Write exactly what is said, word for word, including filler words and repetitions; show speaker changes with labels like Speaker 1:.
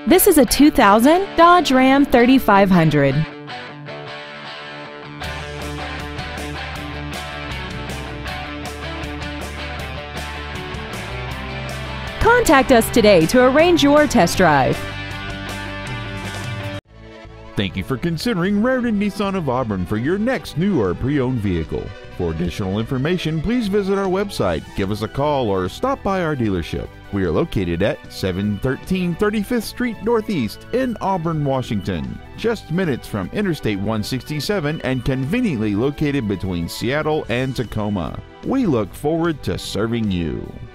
Speaker 1: This is a two thousand Dodge Ram thirty-five hundred. Contact us today to arrange your test drive.
Speaker 2: Thank you for considering Rairdon Nissan of Auburn for your next new or pre-owned vehicle. For additional information, please visit our website, give us a call, or stop by our dealership. We are located at seven thirteen thirty-fifth Street Northeast in Auburn, Washington, just minutes from Interstate one sixty-seven and conveniently located between Seattle and Tacoma. We look forward to serving you.